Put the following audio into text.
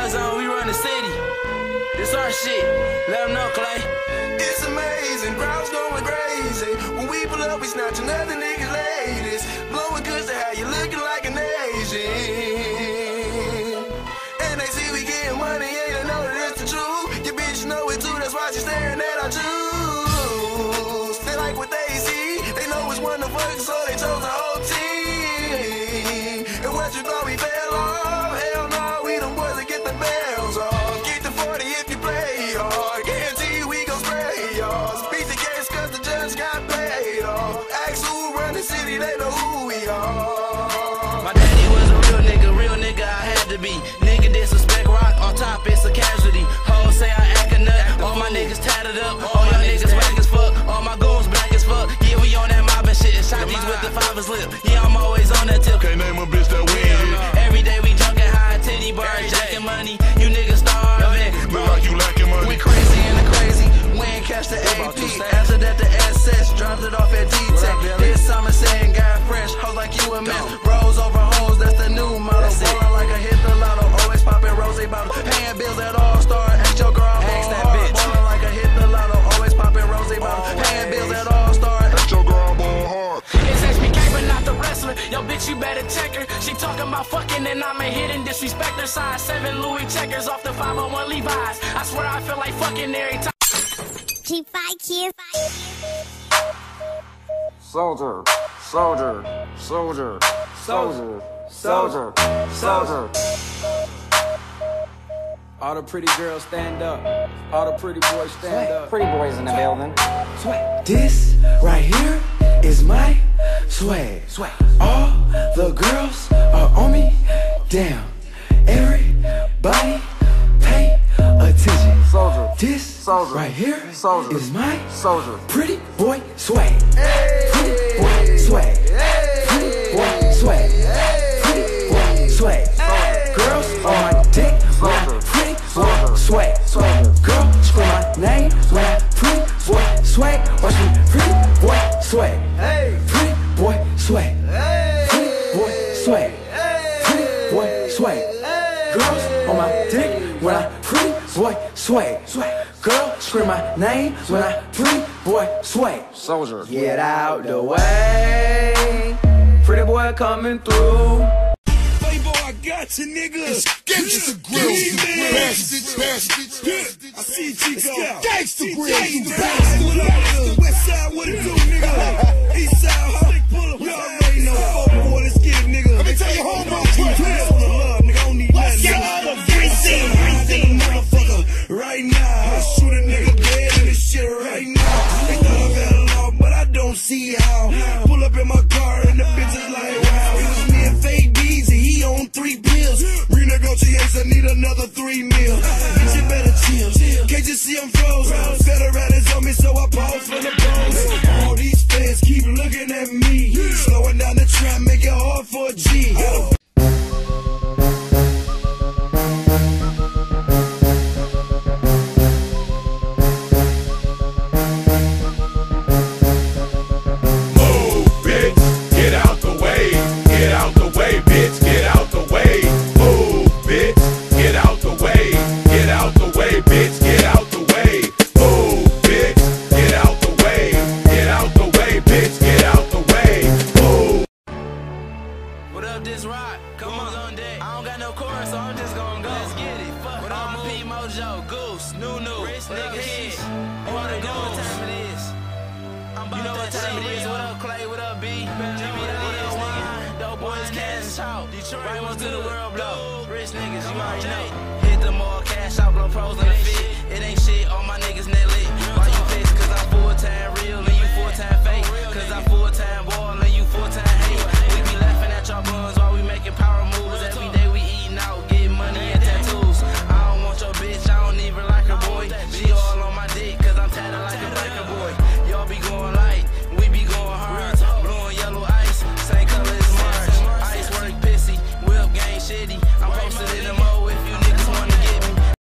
zone, we run the city. This our shit. Let them know, Clay. It's amazing, crowds going crazy. When we pull up, we snatching other niggas' ladies. Blowing goods to how you looking like an Asian. And they see we getting money, and they know that it's the truth. Your bitch know it too, that's why she staring at our juice. They like what they see, they know it's one of us, so they chose the whole team. And what you thought we fell off? Hell no, we them boys that get the bells off. Get the 40 if you play hard. Guarantee we gon' spray y'all. Beat the case cause the judge got paid off. Ask who run the city, they know who we are. My daddy was a real nigga I had to be. Nigga disrespect rock, on top it's a casualty. Hoes say I act a nut, all my niggas tatted up. All y'all niggas whack as fuck, all my goons black as fuck. Yeah, we on that mob and shit, shot these with the fiver's lip. Yeah, I'm always on that tip. Can't name a bitch that win. Every day we junkin' high titty bars, jacking money. You niggas starving. Look like you lacking money. We crazy in the crazy, we ain't catch the AP. After that the SS, dropped it off at D-Tech. This summer saying got fresh, hoes like you and man. Rose over hoes, that's the new model. Ballin' like I hit the lotto, always poppin' rose bottles. Paying bills at All Star, ask your girl ball hard. Ballin' like I hit the lotto, always poppin' rose bottles. Paying bills at All Star, ask your girl ball hard. It's HBK but not the wrestler. Yo bitch you better check her. She talking about fucking and I'm a hit and disrespect her. Size 7 Louis checkers off the 501 Levi's. I swear I feel like fucking every time. G5 kids. Soldier, soldier, soldier, soldier, soldier, soldier. All the pretty girls stand up. All the pretty boys stand up. Pretty boys in the building. This right here is my swag. All the girls are on me. Damn. Everybody pay attention. Soldier. This Soldier. right here Soldier. is my Soldier. pretty boy swag. Pretty boy swag. Pretty boy swag. Pretty boy swag. Girls on my dick when I pretty boy swag. Girl scream my name when I pretty boy swag. Watch me pretty boy swag. Pretty boy swag. Pretty boy swag. Pretty boy swag. Girls on my dick when I pretty boy swag. Girl scream my name when I pretty boy swag. Soldier. Get out the way, pretty boy coming through. Playboy, I got you, nigga. Gangsta grill, bastards. I see Chico. Gangsta grill, bastards. West side, what it do, nigga? East side, huh? Y'all already know. Boy, let's get it, nigga. Let me tell you, homeboy. Two pills on the love, nigga. I don't need nothing. Everything, motherfucker. Right now, shoot a nigga dead in this shit right now. They thought I fell off, but I don't see how. Pull up in my car and the bitch is like, wow. It was me and Fake Beezy, he on 3 pills. Renegotiates, I need another 3 mil. Bitch, you better chill. Can't you see I'm frozen? Better riders on me, so I pause for the pose. All these fans keep looking at me. Slowing down the trap, make it hard for a G. This rock, come on deck. I don't got no chorus, so I'm just gonna go. Let's get it. Fuck it. I'm P Mojo, Goose, Nunu, rich nigga head. You wanna go what time it is? You know what time it is? What up, Clay? What up, B? Jimmy, what up, Wine? Dope boys, cash out. Detroit, right one to the world, blow. Rich niggas, you already know. Hit them all, cash out, blow pros in the fit. It ain't shit, all my niggas net lit. Why you pissed? Cause I'm full time real and you